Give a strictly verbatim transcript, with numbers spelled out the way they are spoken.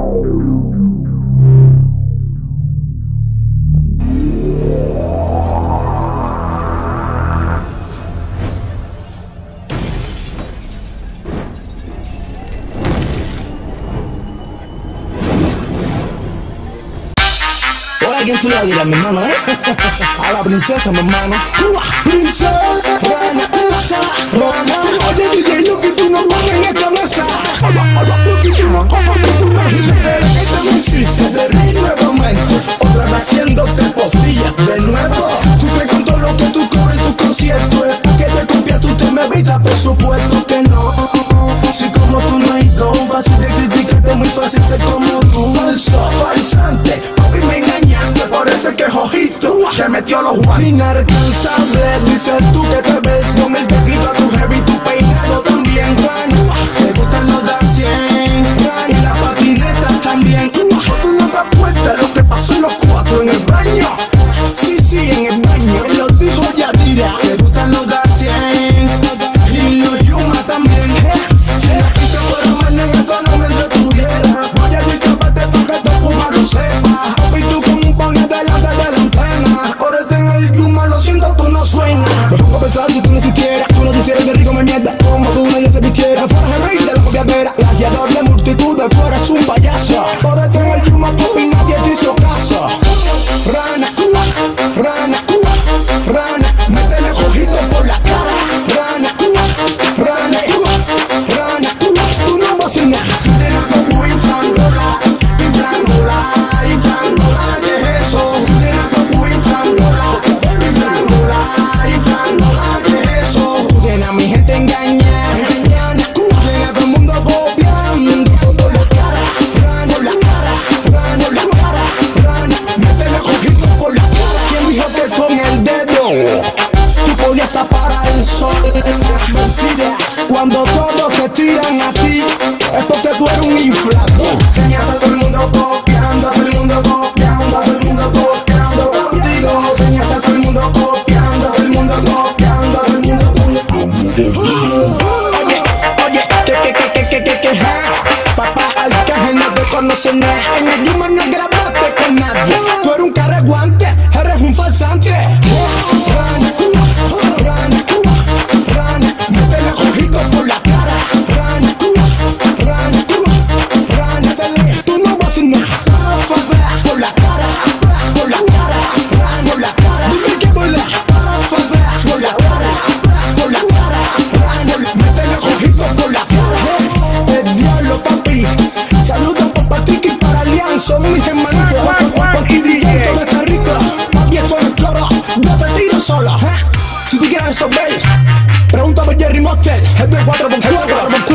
¿A quién tú le dirás, mi hermano, eh? A la princesa, mi hermano. Princesa, rana, princesa, rana. Oye, D J, lo que tú no pones en esta mesa. Lo que tú no comes en tu mesa. Pero que te me hiciste de reír nuevamente. Otra vez haciéndote postillas de nuevo. Tú crees con todo lo que tú cobras en tu concierto. Es porque te copias, tú te me evitas, por supuesto que no. Si como tú no hay dos, fácil de criticarte, muy fácil ser como tú. Falso, falsante, papi me engañaste, por eso es que Jojito te metió los guantes. Inalcanzable, dices tú que te ves con el tequito a tu heavy, tu peinado también, rana. Te gustan los dancien, rana, y las patinetas también. Tú no te acuerdas lo que pasó en los cuatro en el baño. Sí, sí, en el baño, él lo dijo Yadira. Te gustan los dancien, y los Yuma también. Si la pista fuera más negro, no me entretuviera. Voy a discaparte para que tu puma lo sepa. Papi, tú como un pan delante de la antena. Ahora está en el Yuma, lo siento, tú no suenas. Me pongo a pensar si tú no existieras. Tú no hicieras de rico me mierda. Como tú nadie se vistiera. Fueras el rey de la copiadera. Plagiador de multitudes, tú eres un payaso. Ahora está en el Yuma, papi, nadie te hizo caso. Rana, rana, rana, métele ojito por la cara. Rana, rana, rana, tú no vas a nada. Si tienes como inflándola, inflándola, inflándola, ¿qué es eso? Si tienes como inflándola, inflándola, inflándola, ¿qué es eso? Tienes a mi gente engañada, tienes a todo el mundo copiando por la cara. Rana, por la cara, rana, por la cara, rana, métele ojito por la cara. ¿Quién dijo que con el dedo tú podías tapar al sol? Es mentira. Cuando todos te tiran a ti, es porque tú eres un inflado. Señas a todo el mundo copiando, a todo el mundo copiando, a todo el mundo copiando contigo. Señas a todo el mundo copiando, a todo el mundo copiando, a todo el mundo copiando. Oye, oye, que, que, que, que, que, que, que, ja. Papá Alcaje no te conoce nada. En el Yuma no grabaste con nadie. Tú eres un carreguante, eres un falsante. Rana, rana, rana, métele ojito por la cara. Rana, rana, rana, tú no vas a nada. Por la cara, por la cara, rana, por la cara. Dime que vuela. Por la cara, por la cara, rana, métele ojito por la cara. El diablo, papi. Saludos por Patrick y para Alianza, mis hermanitos. Aquí D J todo está rico. Papi, esto es coro. Yo te tiro solo. Si tú quieres resolver, pregunta por Jerry Monster. El de cuatro por cuatro.